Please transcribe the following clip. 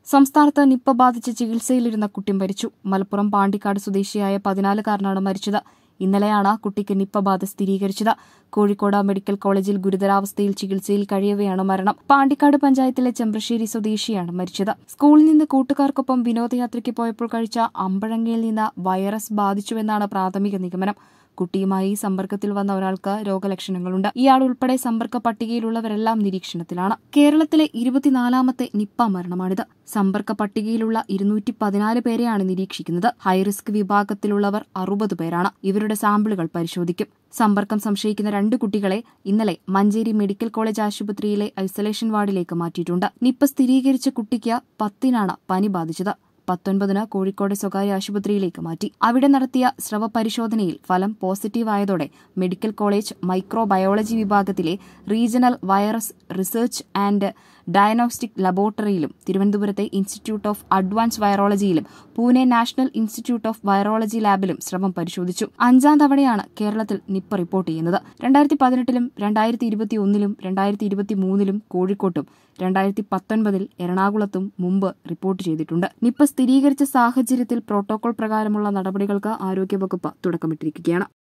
സംസ്ഥാനത്ത് നിപ്പ ബാധിച്ച് ചികിത്സയിലിരുന്ന കുട്ടി മരിച്ചു. മലപ്പുറം പാണ്ടിക്കാട് സ്വദേശിയായ 14-കാരനാണ് മരിച്ചത്. ഇന്നലെയാണ് കുട്ടിക്ക് നിപ്പ ബാധ സ്ഥിരീകരിച്ചത്. കോഴിക്കോട് മെഡിക്കൽ കോളേജിൽ ഗുരുതരാവസ്ഥയിൽ ചികിത്സയിൽ കഴിയവെയാണ് മരണം. പാണ്ടിക്കാട് പഞ്ചായത്തിലെ ചെമ്പ്രശ്ശേരി സ്വദേശിയാണ് മരിച്ചത്. സ്കൂളിൽ നിന്ന് കൂട്ടുകാർക്കൊപ്പം വിനോദയാത്രയ്ക്ക് പോയപ്പോൾ കഴിച്ച അമ്പഴങ്ങയിൽ നിന്ന് വൈറസ് ബാധിച്ചുവെന്നാണ് പ്രാഥമിക നിഗമനം. കുട്ടിയുമായി സമ്പർക്കത്തിൽ വന്ന ഒരാൾക്ക് രോഗലക്ഷണങ്ങളുണ്ട്. ഇയാൾ ഉൾപ്പെടെ സമ്പർക്ക പട്ടികയിലുള്ളവരെല്ലാം നിരീക്ഷണത്തിലാണ്. കേരളത്തിലെ 24ാമത്തെ നിപ്പ മരണമാണിത്. സമ്പർക്ക പട്ടികയിലുള്ള 214 പേരെയാണ് നിരീക്ഷിക്കുന്നത്. ഹൈറിസ്ക് വിഭാഗത്തിലുള്ളവർ 60 പേരാണ്. ഇവരുടെ സാമ്പിളുകൾ പരിശോധിക്കും. സമ്പർക്കം സംശയിക്കുന്ന 2 കുട്ടികളെ ഇന്നലെ മഞ്ചേരി മെഡിക്കൽ കോളേജ് ആശുപത്രിയിലെ ഐസൊലേഷൻ വാർഡിലേക്ക് മാറ്റിയിട്ടുണ്ട്. നിപ്പ സ്ഥിരീകരിച്ച കുട്ടിക്ക് 10-നാണ് പനി ബാധിച്ചത്. 19-ന് കോഴിക്കോട് സ്വകാര്യ ആശുപത്രിയിലേക്ക് മാറ്റി. അവിടെ നടത്തിയ സ്രവ പരിശോധനയിൽ ഫലം പോസിറ്റീവായതോടെ മെഡിക്കൽ കോളേജ് മൈക്രോബയോളജി വിഭാഗത്തിലെ regional virus research and diagnostic ലബോറട്ടറിയിലും തിരുവനന്തപുരത്തെ ഇൻസ്റ്റിറ്റ്യൂട്ട് ഓഫ് അഡ്വാൻസ് വൈറോളജിയിലും Pune national institute of virology ലാബിലും സ്രവം പരിശോധിച്ചു. 5ാം തവണയാണ് കേരളത്തിൽ നിപ്പ റിപ്പോർട്ട് ചെയ്യുന്നത്. 2018-ലും 2021-ലും 2023-ലും കോഴിക്കോട്ടും 2019-ൽ എറണാകുളത്തും മുമ്പ് റിപ്പോർട്ട് ചെയ്തിട്ടുണ്ട്. നിപ്പ സ്ഥിരീകരിച്ച സാഹചര്യത്തിൽ പ്രോട്ടോകോൾ പ്രകാരമുള്ള നടപടികൾക്ക് ആരോഗ്യവകുപ്പ് തുടക്കമിട്ടിരിക്കുകയാണ്.